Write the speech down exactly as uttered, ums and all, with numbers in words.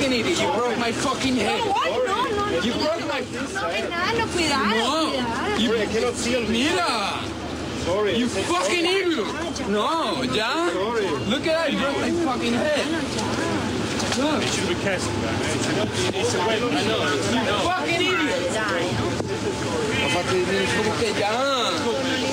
fucking idiot. You broke my fucking head. No, what? No, no, no. You broke my... No, Fernando, cuidado, No. cuidado. You... I cannot see on Mira. Sorry. You fucking idiot. No, ya. Sorry. Look at that. You broke my fucking head. Look. You should be careful, man. It's a wet. I know. You fucking idiot. Dai, no? Come che ya.